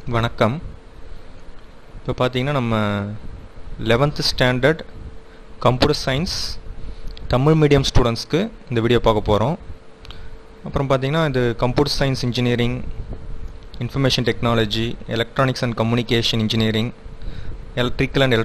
வணக்கம். இப்போ பார்த்தீங்கன்னா நம்ம 11th standard computer science Tamil medium ஸ்டூடெண்ட்ஸ்க்கு இந்த வீடியோ பார்க்க போகிறோம். அப்புறம் பார்த்தீங்கன்னா இது computer science engineering, information technology, electronics and communication engineering, electrical and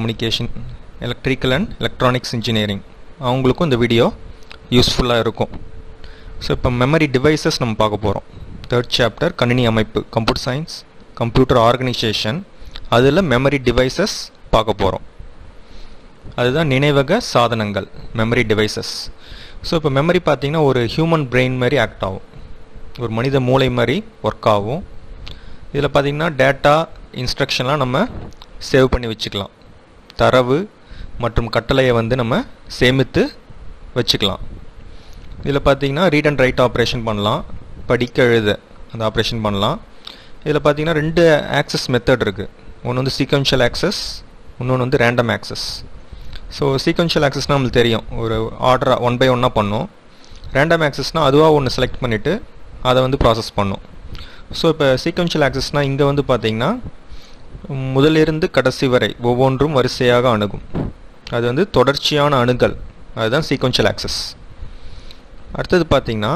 electronics engineering அவங்களுக்கும் இந்த வீடியோ யூஸ்ஃபுல்லாக இருக்கும். ஸோ இப்போ மெமரி டிவைசஸ் நம்ம பார்க்க போகிறோம். 3rd சாப்டர் கணினி அமைப்பு, கம்ப்யூட்டர் சயின்ஸ், கம்ப்யூட்டர் ஆர்கனைசேஷன், அதில் மெமரி டிவைசஸ் பார்க்க போகிறோம். அதுதான் நினைவக சாதனங்கள், மெமரி டிவைசஸ். ஸோ இப்போ மெமரி பார்த்திங்கன்னா ஒரு ஹியூமன் பிரெயின் மாதிரி ஆக்ட் ஆகும், ஒரு மனித மூளை மாதிரி ஒர்க் ஆகும். இதில் பார்த்திங்கன்னா டேட்டா, இன்ஸ்ட்ரக்ஷன்லாம் நம்ம சேவ் பண்ணி வச்சுக்கலாம். தரவு மற்றும் கட்டளையை நம்ம சேமித்து வச்சுக்கலாம். இதில் பார்த்திங்கன்னா ரீட் அண்ட் ரைட் ஆப்ரேஷன் பண்ணலாம், படிக்க எழுத அந்த ஆப்ரேஷன் பண்ணலாம். இதில் பார்த்திங்கன்னா 2 ஆக்சஸ் மெத்தட் இருக்குது. ஒன்று சீக்வென்ஷியல் ஆக்சஸ், இன்னொன்று ரேண்டம் ஆக்சஸ். ஸோ சீக்வென்ஷியல் ஆக்சஸ்னால் நம்மளுக்கு தெரியும், ஒரு ஆர்டராக 1 by 1 பண்ணும். ரேண்டம் ஆக்சஸ்னால் அதுவாக ஒன்று செலக்ட் பண்ணிவிட்டு அதை ப்ராசஸ் பண்ணும். ஸோ இப்போ சீக்வென்ஷியல் ஆக்சஸ்னால் இங்கே பார்த்திங்கன்னா முதலிருந்து கடைசி வரை ஒவ்வொன்றும் வரிசையாக அணுகும். அது தொடர்ச்சியான அணுகல், அதுதான் சீக்வென்ஷியல் ஆக்சஸ். அடுத்தது பார்த்திங்கன்னா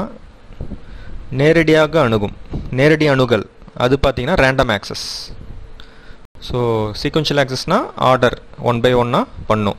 நேரடியாக அணுகும், நேரடி அணுகல், அது பார்த்திங்கன்னா ரேண்டம் ஆக்சஸ். ஸோ சீக்வென்ஷியல் ஆக்சஸ்னால் ஆர்டர் 1 by 1 பண்ணும்.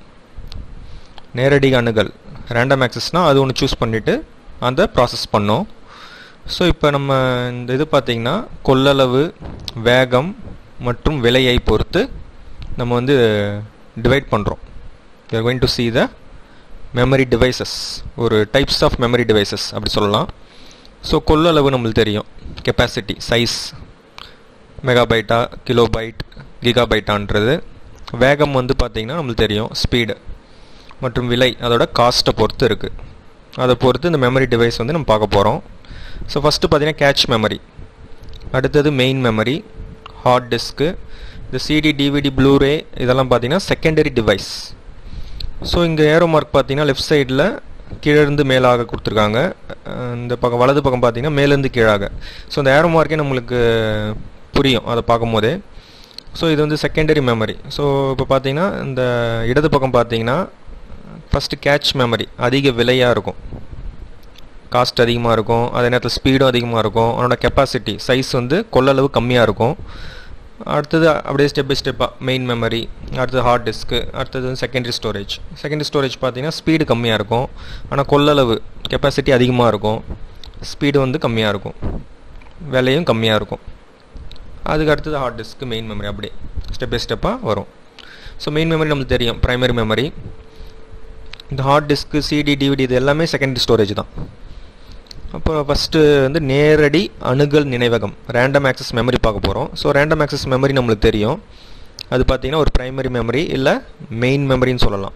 நேரடி அணுகல் ரேண்டம் ஆக்சஸ்னால் அது ஒன்று சூஸ் பண்ணிவிட்டு அந்த ப்ராசஸ் பண்ணும். ஸோ இப்போ நம்ம இந்த இது பார்த்திங்கன்னா கொள்ளளவு, வேகம் மற்றும் விலையை பொறுத்து நம்ம டிவைட் பண்ணுறோம். we are going to see the memory devices, ஒரு டைப்ஸ் ஆஃப் மெமரி டிவைசஸ் அப்படி சொல்லலாம். ஸோ கொள்ளளவு நம்மளுக்கு தெரியும், கெப்பாசிட்டி, சைஸ், மெகாபைட்டா, கிலோபைட், கிகாபைட்டான்றது. வேகம் பார்த்திங்கன்னா நம்மளுக்கு தெரியும், ஸ்பீடு. மற்றும் விலை அதோட காஸ்ட்டை பொறுத்து இருக்குது. அதை பொறுத்து இந்த மெமரி டிவைஸ் நம்ம பார்க்க போகிறோம். ஸோ ஃபஸ்ட்டு பார்த்திங்கன்னா கேட்ச் மெமரி, அடுத்தது மெயின் மெமரி, ஹார்ட் டிஸ்க்கு, இந்த சிடி, டிவிடி, ப்ளூரே இதெல்லாம் பார்த்திங்கன்னா செகண்டரி டிவைஸ். ஸோ இங்கே ஏரோ மார்க் பார்த்திங்கன்னா லெஃப்ட் சைடில் கீழேருந்து மேலாக கொடுத்துருக்காங்க, இந்த பக்கம் வலது பக்கம் பார்த்திங்கன்னா மேலேருந்து கீழாக. ஸோ இந்த ஏரோ மார்க்கே நம்மளுக்கு புரியும் அதை பார்க்கும் போதே. ஸோ இது செகண்டரி மெமரி. ஸோ இப்போ பார்த்திங்கன்னா இந்த இடது பக்கம் பார்த்திங்கன்னா ஃபஸ்ட்டு கேட்ச் மெமரி, அதிக விலையாக இருக்கும், காஸ்ட் அதிகமாக இருக்கும், அதே நேரத்தில் ஸ்பீடும் அதிகமாக இருக்கும். அதனோட கெப்பாசிட்டி, சைஸ் கொள்ளளவு கம்மியாக இருக்கும். அடுத்தது அப்படியே ஸ்டெப் பை ஸ்டெப்பாக மெயின் மெமரி, அடுத்தது ஹார்ட் டிஸ்க்கு, அடுத்தது செகண்டரி ஸ்டோரேஜ். செகண்டரி ஸ்டோரேஜ் பார்த்திங்கன்னா ஸ்பீடு கம்மியாக இருக்கும், ஆனால் கொள்ளளவு, கெப்பாசிட்டி அதிகமாக இருக்கும், ஸ்பீடு கம்மியாக இருக்கும், விலையும் கம்மியாக இருக்கும். அதுக்கு அடுத்தது ஹார்ட் டிஸ்க்கு, மெயின் மெமரி, அப்படியே ஸ்டெப் பை ஸ்டெப்பாக வரும். ஸோ மெயின் மெமரி நம்மளுக்கு தெரியும், ப்ரைமரி மெமரி. இந்த ஹார்ட் டிஸ்க்கு, சிடி, டிவிடி இது எல்லாமே செகண்டரி ஸ்டோரேஜ் தான். அப்போ ஃபஸ்ட்டு நேரடி அணுகல் நினைவகம், ரேண்டம் ஆக்சஸ் மெமரி பார்க்க போகிறோம். ஸோ ரேண்டம் ஆக்சஸ் மெமரி நம்மளுக்கு தெரியும், அது பார்த்திங்கன்னா ஒரு ப்ரைமரி மெமரி இல்லை மெயின் மெமரின்னு சொல்லலாம்.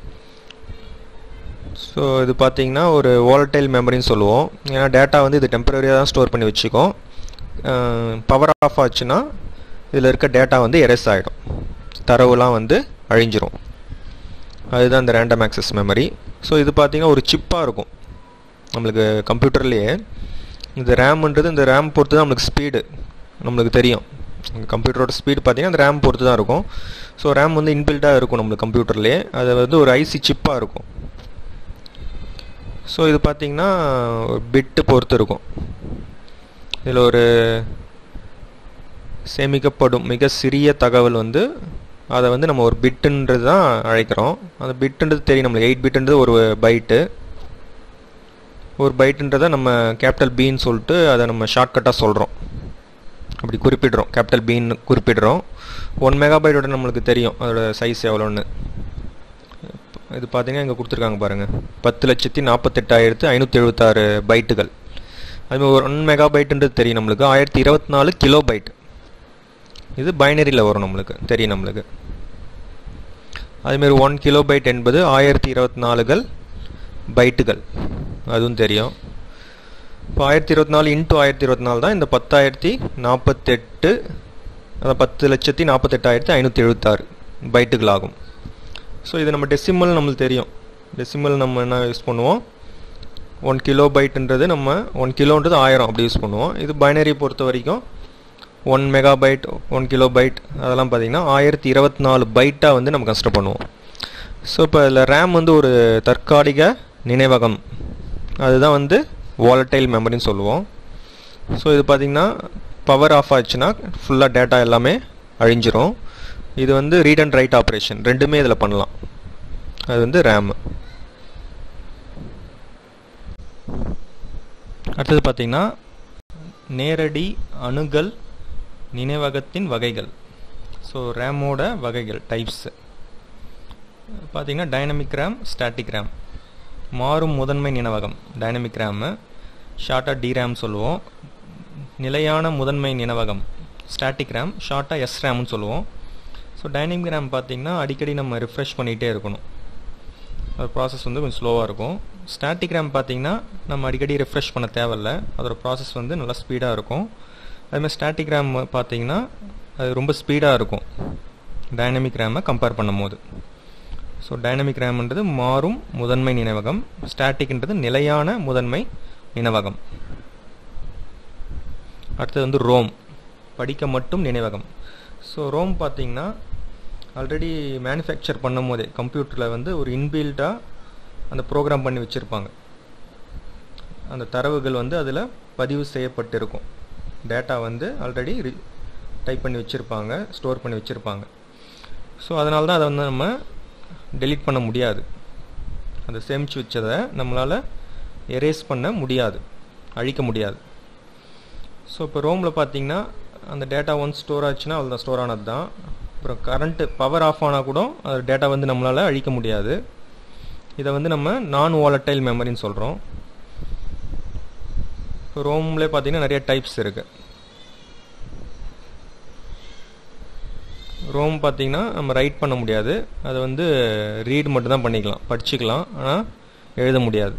ஸோ இது பார்த்திங்கன்னா ஒரு வாலடைல் மெமரின்னு சொல்லுவோம். ஏன்னா டேட்டா இது டெம்பரரியாக தான் ஸ்டோர் பண்ணி வச்சுக்கோம். பவர் ஆஃப் ஆச்சுன்னா இதில் இருக்க டேட்டா எரேஸ் ஆகிடும், தரவுலாம் அழிஞ்சிரும். அதுதான் இந்த ரேண்டம் ஆக்சஸ் மெமரி. ஸோ இது பார்த்திங்கன்னா ஒரு சிப்பாக இருக்கும் நம்மளுக்கு கம்ப்யூட்டர்லேயே. இந்த ரேம்ன்றது, இந்த ரேம் பொறுத்து தான் நம்மளுக்கு ஸ்பீடு நம்மளுக்கு தெரியும். கம்ப்யூட்டரோட ஸ்பீடு பார்த்திங்கன்னா அந்த ரேம் பொறுத்து தான் இருக்கும். ஸோ ரேம் இன்பில்ட்டாக இருக்கும் நம்மளுக்கு கம்ப்யூட்டர்லேயே, அது ஒரு ஐசி சிப்பாக இருக்கும். ஸோ இது பார்த்திங்கன்னா பிட்டு பொறுத்து இருக்கும். இதில் ஒரு சேமிக்கப்படும் மிக சிறிய தகவல் அதை நம்ம ஒரு பிட்டுன்றது தான் அழைக்கிறோம். அந்த பிட்டுன்றது தெரியும் நம்மளுக்கு, 8 பிட்டுன்றது ஒரு பைட்டு. ஒரு பைட்டுன்றதை நம்ம கேபிட்டல் பின்னு சொல்லிட்டு அதை நம்ம ஷார்ட்கட்டாக சொல்கிறோம், அப்படி குறிப்பிடுறோம், கேபிட்டல் பின்னு குறிப்பிடுறோம். 1 மெகாபைட்டோட நம்மளுக்கு தெரியும் அதோட சைஸ் எவ்வளோன்னு. இது பார்த்திங்கன்னா இங்கே கொடுத்துருக்காங்க பாருங்கள், 10,48,576 பைட்டுகள். அதுமாதிரி ஒரு 1 மெகாபைட்டுன்றது தெரியும் நம்மளுக்கு, 1024 கிலோபைட். இது பைனரியில் வரும் நம்மளுக்கு, தெரியும் நம்மளுக்கு. அதுமாரி 1 கிலோபைட் என்பது 1024 பைட்டுகள், அதுவும் தெரியும். இப்போ 1024 இன்ட்டு 1024 தான் இந்த 10,048, அதான் 10,48,576 பைட்டுகள் ஆகும். ஸோ இது நம்ம டெசிமல் நம்மளுக்கு தெரியும். டெசிமல் நம்ம என்ன யூஸ் பண்ணுவோம், 1 கிலோ பைட்டுன்றது நம்ம 1 கிலோன்றது 1000 அப்படி யூஸ் பண்ணுவோம். இது பைனரி பொறுத்த வரைக்கும் 1 மெகாபைட் 1 கிலோபைட் அதெல்லாம் பார்த்தீங்கன்னா 1024 பைட்டாக வந்து நம்ம கன்சிடர் பண்ணுவோம். ஸோ இப்போ இதில் ரேம் வந்து ஒரு தற்காலிக நினைவகம், அதுதான் வந்து வாலட்டைல் மெமரின்னு சொல்லுவோம். ஸோ இது பார்த்திங்கன்னா பவர் ஆஃப் ஆச்சுன்னா ஃபுல்லாக டேட்டா எல்லாமே அழிஞ்சிரும். இது வந்து ரீட் அண்ட் ரைட் ஆப்ரேஷன் ரெண்டுமே இதில் பண்ணலாம். அது வந்து ரேம். அடுத்தது பார்த்திங்கன்னா நேரடி அணுகல் நினைவகத்தின் வகைகள். ஸோ ரேமோட வகைகள் டைப்ஸு பார்த்திங்கன்னா டைனமிக் ரேம், ஸ்டாட்டிக் ரேம். மாறும் முதன்மை நினைவகம் டைனமிக் ரேமு, ஷார்ட்டாக டிரேம் சொல்லுவோம். நிலையான முதன்மை நினைவகம் ஸ்டாட்டிக் ரேம், ஷார்ட்டாக எஸ்ரேம்னு சொல்லுவோம். ஸோ டைனமிக் ரேம் பார்த்திங்கன்னா அடிக்கடி நம்ம ரிஃப்ரெஷ் பண்ணிகிட்டே இருக்கணும், அது ப்ராசஸ் வந்து கொஞ்சம் ஸ்லோவாக இருக்கும். ஸ்டாட்டிக் ரேம் பார்த்திங்கன்னா நம்ம அடிக்கடி ரிஃப்ரெஷ் பண்ண தேவையில்ல, அதோட ப்ராசஸ் வந்து நல்லா ஸ்பீடாக இருக்கும். அதுமாதிரி ஸ்டாட்டிக் ரேம் பார்த்திங்கன்னா அது ரொம்ப ஸ்பீடாக இருக்கும் டைனமிக் ரேமை கம்பேர் பண்ணும் போது. ஸோ டைனமிக் ரேம்ன்றது மாறும் முதன்மை நினைவகம், ஸ்டாட்டிக்ன்றது நிலையான முதன்மை நினைவகம். அடுத்தது வந்து ரோம், படிக்க மட்டும் நினைவகம். ஸோ ரோம் பார்த்திங்கன்னா ஆல்ரெடி மேனுஃபேக்சர் பண்ணும் போதே கம்ப்யூட்டரில் வந்து ஒரு இன்பில்டாக அந்த ப்ரோக்ராம் பண்ணி வச்சுருப்பாங்க. அந்த தரவுகள் வந்து அதில் பதிவு செய்யப்பட்டிருக்கும். டேட்டா வந்து ஆல்ரெடி டைப் பண்ணி வச்சுருப்பாங்க, ஸ்டோர் பண்ணி வச்சுருப்பாங்க. ஸோ அதனால தான் அதை வந்து நம்ம டெலீட் பண்ண முடியாது. அந்த சேமித்து வச்சதை நம்மளால் எரேஸ் பண்ண முடியாது, அழிக்க முடியாது. ஸோ இப்போ ரோமில் பார்த்திங்கன்னா அந்த டேட்டா ஒன்ஸ் ஸ்டோர் ஆச்சுன்னா அவ்வளோதான், ஸ்டோர் ஆனது தான். அப்புறம் கரண்ட்டு பவர் ஆஃப் ஆனால் கூட அந்த டேட்டா வந்து நம்மளால் அழிக்க முடியாது. இதை வந்து நம்ம நான் வாலட்டைல் மெமரின்னு சொல்கிறோம். இப்போ ரோம்லேயே பார்த்திங்கன்னா நிறைய டைப்ஸ் இருக்குது. ரோம் பார்த்திங்கன்னா நம்ம ரைட் பண்ண முடியாது, அதை வந்து ரீட் மட்டும் தான் பண்ணிக்கலாம், படிச்சுக்கலாம், ஆனால் எழுத முடியாது.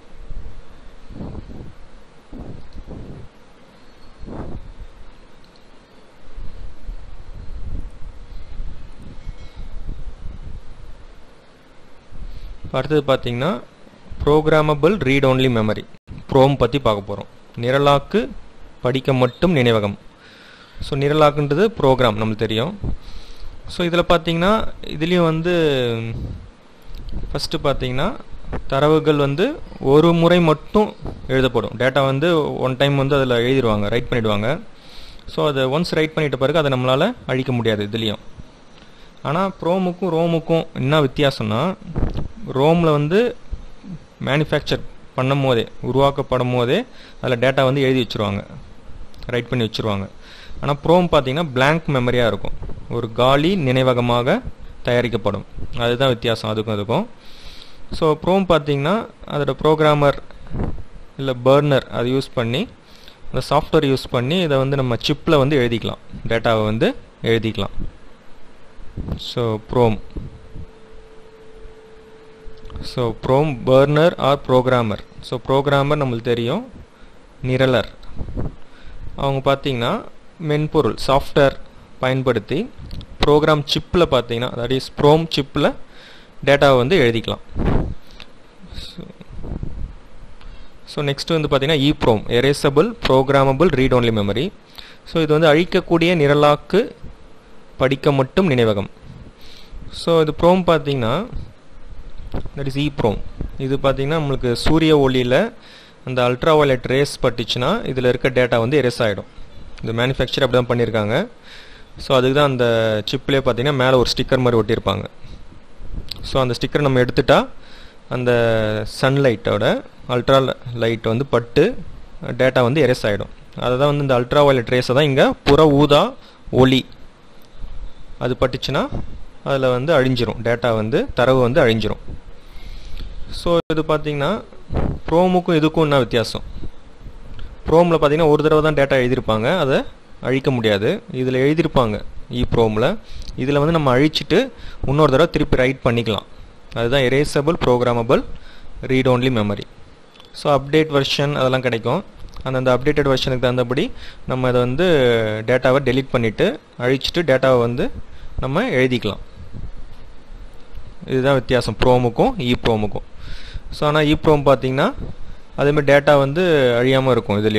அடுத்தது பார்த்திங்கன்னா programmable read only memory, PROM பற்றி பார்க்க போகிறோம். நிரலாக்கு படிக்க மட்டும் நினைவகம். ஸோ நிரலாக்குன்றது ப்ரோக்ராம் நம்மளுக்கு தெரியும். ஸோ இதில் பார்த்திங்கன்னா இதுலேயும் வந்து ஃபஸ்ட்டு பார்த்திங்கன்னா தரவுகள் வந்து ஒரு முறை மட்டும் எழுதப்படும். டேட்டா வந்து ஒன் டைம் வந்து அதில் எழுதிடுவாங்க, ரைட் பண்ணிவிடுவாங்க. ஸோ அதை ஒன்ஸ் ரைட் பண்ணிட்ட பிறகு அதை நம்மளால் அழிக்க முடியாது இதுலேயும். ஆனால் ப்ரோமுக்கும் ரோமுக்கும் என்ன வித்தியாசம்னா, ரோமில் வந்து மேனுஃபேக்சர் பண்ணும் போதே, உருவாக்கப்படும் போதே அதில் டேட்டா வந்து எழுதி வச்சுருவாங்க, ரைட் பண்ணி வச்சுருவாங்க. ஆனால் ப்ரோம் பார்த்திங்கன்னா பிளாங்க் மெமரியாக இருக்கும், ஒரு காலி நினைவகமாக தயாரிக்கப்படும். அதுதான் வித்தியாசம் அதுக்கும் அதுக்கும். ஸோ ப்ரோம் பார்த்திங்கன்னா அதோட ப்ரோக்ராமர் இல்லை பர்னர் அதை யூஸ் பண்ணி, அந்த சாஃப்ட்வேர் யூஸ் பண்ணி இதை வந்து நம்ம சிப்பில் வந்து எழுதிக்கலாம், டேட்டாவை வந்து எழுதிக்கலாம். So PROM burner or programmer. So programmer நம்மளுக்கு தெரியும், நிரலர் அவங்க பார்த்திங்கன்னா மென்பொருள் சாஃப்ட்வேர் பயன்படுத்தி ப்ரோக்ராம் சிப்பில் பார்த்திங்கன்னா, தட் இஸ் ப்ரோம் சிப்பில் டேட்டாவை வந்து எழுதிக்கலாம். ஸோ நெக்ஸ்ட் வந்து பார்த்திங்கன்னா EEPROM, erasable programmable read only memory. So இது வந்து அழிக்கக்கூடிய நிரலாக்கு படிக்க மட்டும் நினைவகம். ஸோ இது ப்ரோம் பார்த்திங்கன்னா தட் இஸ் EEPROM. இது பார்த்திங்கன்னா நம்மளுக்கு சூரிய ஒளியில் அந்த அல்ட்ரா வயலட் ரேஸ் பட்டுச்சுன்னா இதில் இருக்க டேட்டா வந்து எரேஸ் ஆகிடும். இந்த மேனுஃபேக்சர் அப்படி தான் பண்ணியிருக்காங்க. ஸோ அதுக்கு தான் அந்த சிப்லேயே பார்த்திங்கன்னா மேலே ஒரு ஸ்டிக்கர் மாதிரி ஒட்டியிருப்பாங்க. ஸோ அந்த ஸ்டிக்கர் நம்ம எடுத்துட்டால் அந்த சன்லைட்டோட அல்ட்ரா லைட் வந்து பட்டு டேட்டா வந்து எரேஸ் ஆகிடும். அதை தான் வந்து இந்த அல்ட்ரா வயலட் ரேஸை தான் இங்கே புற ஊதா ஒளி அது பட்டுச்சுன்னா அதில் வந்து அழிஞ்சிரும், டேட்டா வந்து தரவு வந்து அழிஞ்சிரும். ஸோ இது பார்த்திங்கன்னா ப்ரோமுக்கும் இதுக்கும் என்ன வித்தியாசம், ப்ரோமில் பார்த்திங்கன்னா ஒரு தடவை தான் டேட்டா எழுதியிருப்பாங்க, அதை அழிக்க முடியாது. இதில் எழுதியிருப்பாங்க EEPROMல, இதில் வந்து நம்ம அழிச்சிட்டு இன்னொரு தடவை திருப்பி ரைட் பண்ணிக்கலாம். அதுதான் erasable programmable read only memory. So update version அதெல்லாம் கிடைக்கும். அந்தந்த அப்டேட்டட் வெர்ஷனுக்கு தகுந்தபடி நம்ம அதை வந்து டேட்டாவை டெலீட் பண்ணிவிட்டு அழிச்சிட்டு டேட்டாவை வந்து நம்ம எழுதிக்கலாம். இதுதான் வித்தியாசம் ப்ரோமுக்கும் EEPROMக்கும். ஸோ ஆனால் EEPROM பார்த்திங்கன்னா அதேமாதிரி டேட்டா வந்து அழியாமல் இருக்கும் இதுலேயும்.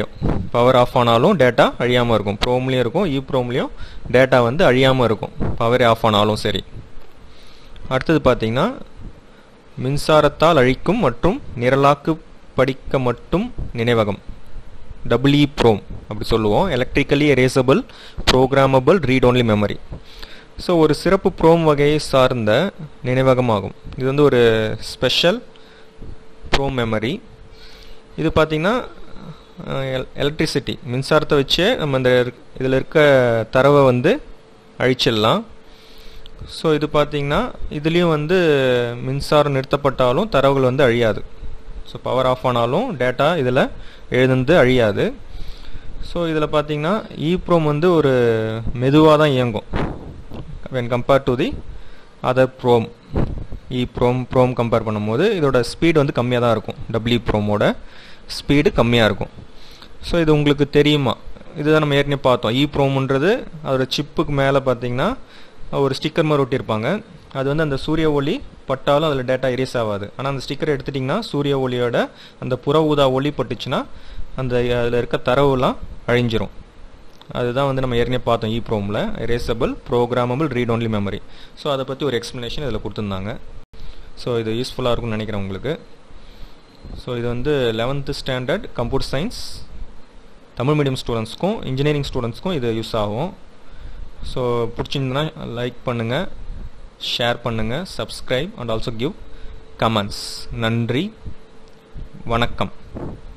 பவர் ஆஃப் ஆனாலும் டேட்டா அழியாமல் இருக்கும். ப்ரோம்லேயும் இருக்கும், ப்ரோம்லேயும் டேட்டா வந்து அழியாமல் இருக்கும், பவர் ஆஃப் ஆனாலும் சரி. அடுத்தது பார்த்தீங்கன்னா மின்சாரத்தால் அழிக்கும் மற்றும் நிரலாக்கு படிக்க மட்டும் நினைவகம், EEPROM அப்படி சொல்லுவோம். Electrically erasable programmable read only memory. So ஒரு சிறப்பு ப்ரோம் வகையை சார்ந்த நினைவகம் ஆகும். இது வந்து ஒரு ஸ்பெஷல் ப்ரோம் மெமரி. இது பார்த்திங்கன்னா எலக்ட்ரிசிட்டி மின்சாரத்தை வச்சே நம்ம இந்த இதில் இருக்க தரவை வந்து அழிச்சிடலாம். ஸோ இது பார்த்திங்கன்னா இதுலேயும் வந்து மின்சாரம் நிறுத்தப்பட்டாலும் தரவுகள் வந்து அழியாது. ஸோ பவர் ஆஃப் ஆனாலும் டேட்டா இதில் எழுந்து அழியாது. ஸோ இதில் பார்த்திங்கன்னா EEPROM வந்து ஒரு மெதுவாக தான் இயங்கும் when compared to the other PROM. EEPROM compare பண்ணும்போது இதோட ஸ்பீடு வந்து கம்மியாக தான் இருக்கும். EEPROMோட ஸ்பீடு கம்மியாக இருக்கும். ஸோ இது உங்களுக்கு தெரியுமா? இதுதான் நம்ம ஏற்கனவே பார்த்தோம். EEPROMன்றது அதோட சிப்புக்கு மேலே பார்த்தீங்கன்னா ஒரு ஸ்டிக்கர் மாதிரி ஒட்டியிருப்பாங்க. அது வந்து அந்த சூரிய ஒளி பட்டாலும் அதில் டேட்டா எரேஸ் ஆகாது. ஆனால் அந்த ஸ்டிக்கர் எடுத்துட்டிங்கன்னா சூரிய ஒளியோட அந்த புற ஊதா ஒளி பட்டுச்சுன்னா அந்த அதில் இருக்க தரவுலாம் அழிஞ்சிரும். அதுதான் வந்து நம்ம ஏற்கனவே பார்த்தோம் EEPROMல erasable programmable read only memory. So அதை பற்றி ஒரு எக்ஸ்ப்ளனேஷன் இதில் கொடுத்துருந்தாங்க. ஸோ இது யூஸ்ஃபுல்லாக இருக்கும்னு நினைக்கிறேன் உங்களுக்கு. ஸோ இது வந்து 11th standard computer science Tamil medium ஸ்டூடெண்ட்ஸ்க்கும் இன்ஜினியரிங் ஸ்டூடெண்ட்ஸ்க்கும் இது யூஸ் ஆகும். ஸோ பிடிச்சிருந்ததுன்னா லைக் பண்ணுங்கள், ஷேர் பண்ணுங்கள், subscribe and also give comments. நன்றி, வணக்கம்.